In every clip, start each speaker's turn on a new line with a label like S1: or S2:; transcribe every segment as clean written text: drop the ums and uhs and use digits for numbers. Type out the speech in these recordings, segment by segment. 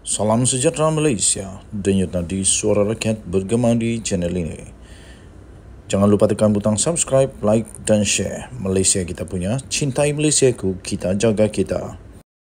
S1: Salam sejahtera Malaysia, denyut nadi suara rakyat bergema di channel ini. Jangan lupa tekan butang subscribe, like dan share. Malaysia kita punya, cintai Malaysiaku, kita jaga kita.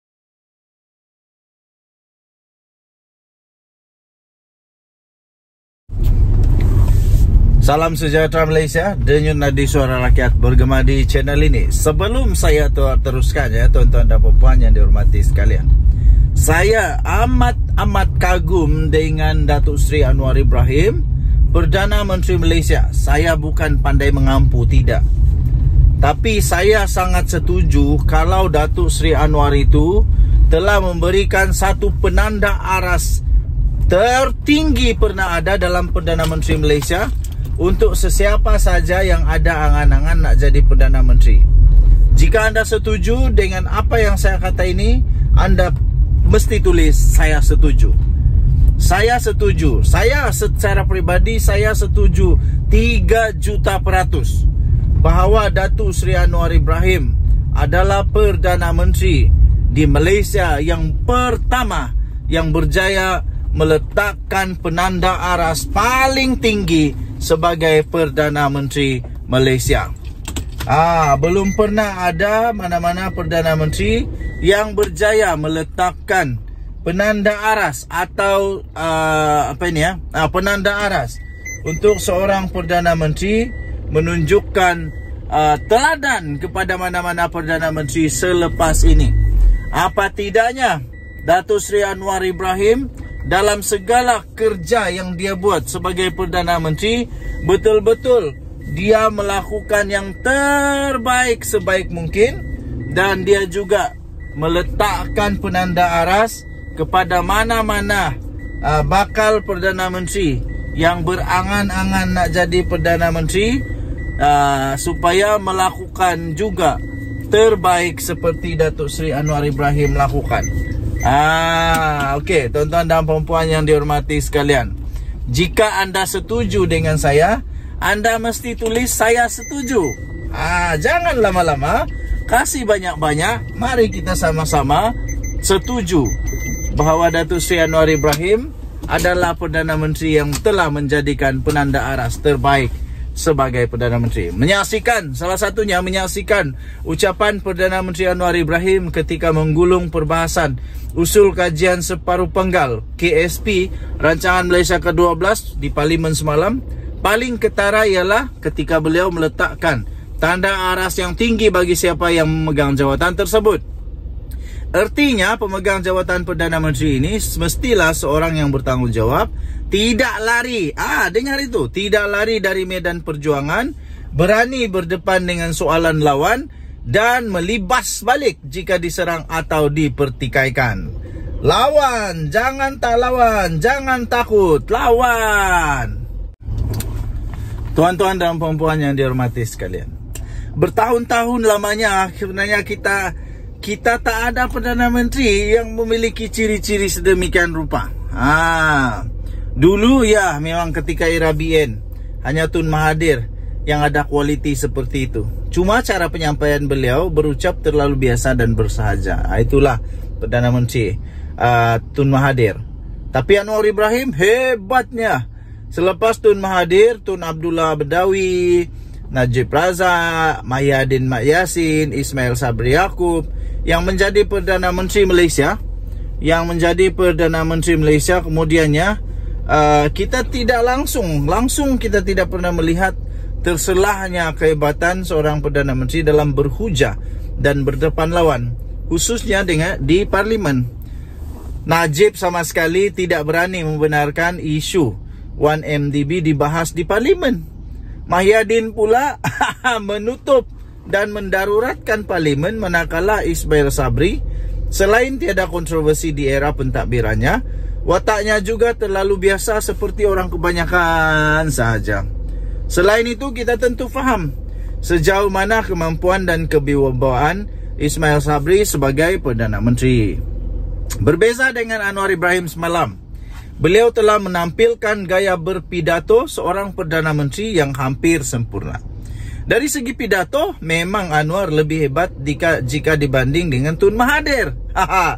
S1: Salam sejahtera Malaysia, denyut nadi suara rakyat bergema di channel ini. Sebelum saya teruskan ya tuan-tuan dan puan yang dihormati sekalian, saya amat kagum dengan Datuk Seri Anwar Ibrahim, Perdana Menteri Malaysia. Saya bukan pandai mengampu, tidak. Tapi saya sangat setuju kalau Datuk Seri Anwar itu telah memberikan satu penanda aras tertinggi pernah ada dalam Perdana Menteri Malaysia untuk sesiapa saja yang ada angan-angan nak jadi Perdana Menteri. Jika anda setuju dengan apa yang saya kata ini, anda mesti tulis saya setuju. Saya setuju. Saya secara peribadi saya setuju 3 juta % bahawa Datuk Seri Anwar Ibrahim adalah Perdana Menteri di Malaysia yang pertama yang berjaya meletakkan penanda aras paling tinggi sebagai Perdana Menteri Malaysia. Belum pernah ada mana-mana Perdana Menteri yang berjaya meletakkan penanda aras atau penanda aras untuk seorang Perdana Menteri, menunjukkan teladan kepada mana-mana Perdana Menteri selepas ini. Apa tidaknya Datuk Seri Anwar Ibrahim dalam segala kerja yang dia buat sebagai Perdana Menteri, betul-betul dia melakukan yang terbaik sebaik mungkin, dan dia juga meletakkan penanda aras kepada mana-mana bakal Perdana Menteri yang berangan-angan nak jadi Perdana Menteri, supaya melakukan juga terbaik seperti Datuk Seri Anwar Ibrahim lakukan. Okey, tuan-tuan dan puan yang dihormati sekalian, jika anda setuju dengan saya, anda mesti tulis saya setuju. Jangan lama-lama, kasih banyak-banyak. Mari kita sama-sama setuju bahawa Datuk Seri Anwar Ibrahim adalah Perdana Menteri yang telah menjadikan penanda aras terbaik sebagai Perdana Menteri. Salah satunya menyaksikan ucapan Perdana Menteri Anwar Ibrahim ketika menggulung perbahasan usul kajian separuh penggal KSP Rancangan Malaysia ke-12 di Parlimen semalam. Paling ketara ialah ketika beliau meletakkan tanda aras yang tinggi bagi siapa yang memegang jawatan tersebut. Artinya pemegang jawatan Perdana Menteri ini mestilah seorang yang bertanggungjawab, tidak lari. Dengar itu, tidak lari dari medan perjuangan, berani berdepan dengan soalan lawan, dan melibas balik jika diserang atau dipertikaikan. Lawan, jangan tak lawan, jangan takut, lawan. Tuan-tuan dan puan yang dihormati sekalian, bertahun-tahun lamanya sebenarnya kita tak ada Perdana Menteri yang memiliki ciri-ciri sedemikian rupa. Dulu ya memang ketika era BN hanya Tun Mahathir yang ada kualiti seperti itu. Cuma cara penyampaian beliau berucap terlalu biasa dan bersahaja. Itulah Perdana Menteri Tun Mahathir. Tapi Anwar Ibrahim hebatnya. Selepas Tun Mahathir, Tun Abdullah Badawi, Najib Razak, Mahyadin Mat Yassin, Ismail Sabri Yaakob yang menjadi Perdana Menteri Malaysia, kemudiannya kita tidak langsung kita tidak pernah melihat terselahnya kehebatan seorang Perdana Menteri dalam berhujah dan berdepan lawan, khususnya di Parlimen. Najib sama sekali tidak berani membenarkan isu 1MDB dibahas di Parlimen. Mahyadin pula menutup dan mendaruratkan Parlimen, manakala Ismail Sabri selain tiada kontroversi di era pentadbirannya, wataknya juga terlalu biasa seperti orang kebanyakan sahaja. Selain itu, kita tentu faham sejauh mana kemampuan dan kewibawaan Ismail Sabri sebagai Perdana Menteri. Berbeza dengan Anwar Ibrahim semalam, beliau telah menampilkan gaya berpidato seorang Perdana Menteri yang hampir sempurna. Dari segi pidato, memang Anwar lebih hebat jika dibanding dengan Tun Mahathir.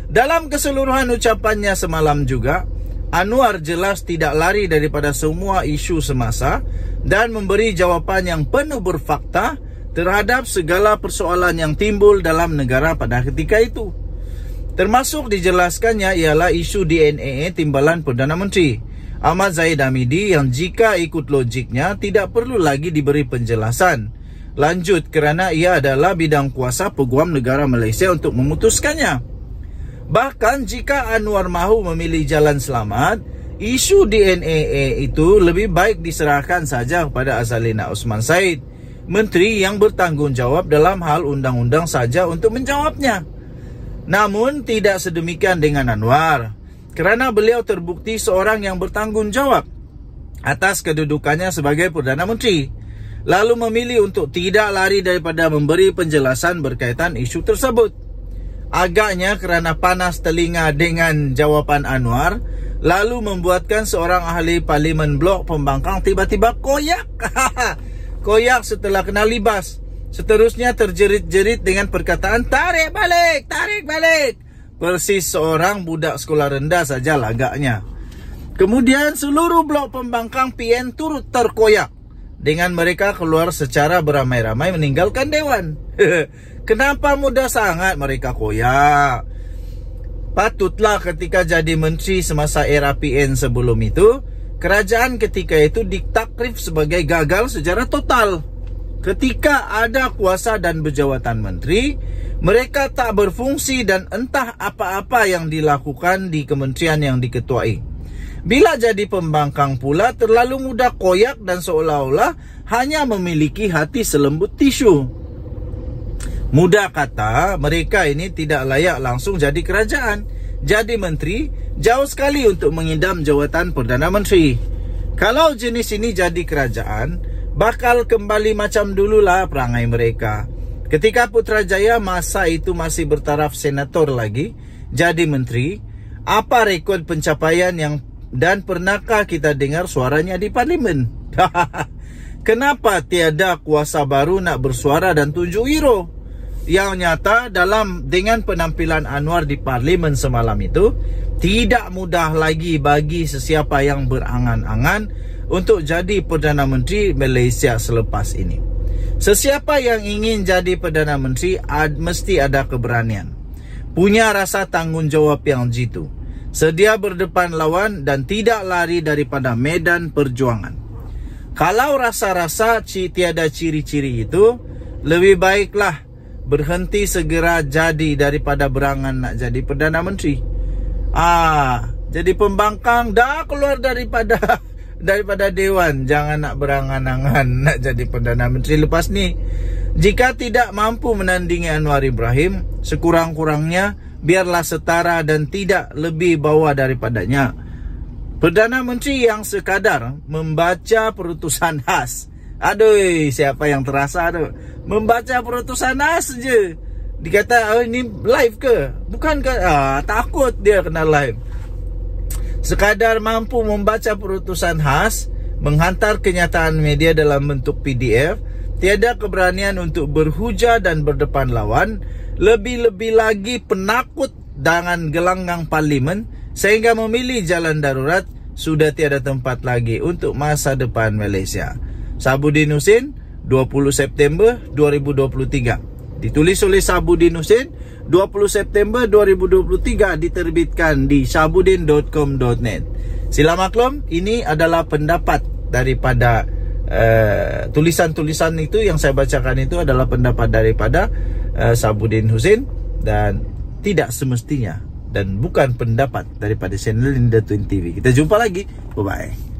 S1: Dalam keseluruhan ucapannya semalam juga, Anwar jelas tidak lari daripada semua isu semasa dan memberi jawapan yang penuh berfakta terhadap segala persoalan yang timbul dalam negara pada ketika itu. Termasuk dijelaskannya ialah isu DNA timbalan Perdana Menteri Ahmad Zahid Hamidi yang jika ikut logiknya tidak perlu lagi diberi penjelasan lanjut kerana ia adalah bidang kuasa Peguam Negara Malaysia untuk memutuskannya. Bahkan jika Anwar mahu memilih jalan selamat, isu DNA itu lebih baik diserahkan saja kepada Azalina Osman Said, Menteri yang bertanggungjawab dalam hal undang-undang saja untuk menjawabnya. Namun tidak sedemikian dengan Anwar, kerana beliau terbukti seorang yang bertanggungjawab atas kedudukannya sebagai Perdana Menteri, lalu memilih untuk tidak lari daripada memberi penjelasan berkaitan isu tersebut. Agaknya kerana panas telinga dengan jawapan Anwar, lalu membuatkan seorang ahli Parlimen Blok Pembangkang tiba-tiba koyak. Koyak setelah kena libas. Seterusnya terjerit-jerit dengan perkataan tarik balik, tarik balik. Persis seorang budak sekolah rendah saja lagaknya. Kemudian seluruh blok pembangkang PN turut terkoyak dengan mereka keluar secara beramai-ramai meninggalkan Dewan. Kenapa mudah sangat mereka koyak? Patutlah ketika jadi menteri semasa era PN sebelum itu, kerajaan ketika itu ditakrif sebagai gagal secara total. Ketika ada kuasa dan berjawatan menteri, mereka tak berfungsi dan entah apa-apa yang dilakukan di kementerian yang diketuai. Bila jadi pembangkang pula terlalu mudah koyak dan seolah-olah hanya memiliki hati selembut tisu. Mudah kata, mereka ini tidak layak langsung jadi kerajaan. Jadi menteri, jauh sekali untuk mengidam jawatan Perdana Menteri. Kalau jenis ini jadi kerajaan, bakal kembali macam dululah perangai mereka. Ketika Putrajaya masa itu masih bertaraf senator lagi, jadi menteri, apa rekod pencapaian yang dan pernahkah kita dengar suaranya di parlimen? Kenapa tiada kuasa baru nak bersuara dan tunjuk hero? Yang nyata dengan penampilan Anwar di parlimen semalam itu, tidak mudah lagi bagi sesiapa yang berangan-angan untuk jadi Perdana Menteri Malaysia selepas ini. Sesiapa yang ingin jadi Perdana Menteri mesti ada keberanian, punya rasa tanggungjawab yang jitu, sedia berdepan lawan dan tidak lari daripada medan perjuangan. Kalau rasa-rasa tiada ciri-ciri itu, lebih baiklah berhenti segera jadi daripada berangan nak jadi Perdana Menteri. Jadi pembangkang dah keluar daripada Dewan, jangan nak berangan-angan nak jadi Perdana Menteri lepas ni. Jika tidak mampu menandingi Anwar Ibrahim, sekurang-kurangnya biarlah setara dan tidak lebih bawah daripadanya. Perdana Menteri yang sekadar membaca perutusan khas. Aduh, siapa yang terasa tu? Membaca perutusan khas je. Dikata, ini live ke? Bukan ke? Takut dia kena live. Sekadar mampu membaca perutusan khas, menghantar kenyataan media dalam bentuk PDF, tiada keberanian untuk berhujah dan berdepan lawan, lebih-lebih lagi penakut dengan gelanggang parlimen, sehingga memilih jalan darurat, sudah tiada tempat lagi untuk masa depan Malaysia. Sabudin Husin, 20 September 2023. Ditulis oleh Sabudin Husin, 20 September 2023, diterbitkan di sabudin.com.net. Sila maklum, ini adalah pendapat daripada tulisan-tulisan itu yang saya bacakan itu adalah pendapat daripada Sabudin Husin dan tidak semestinya dan bukan pendapat daripada channel Linda Twin TV. Kita jumpa lagi. Bye-bye.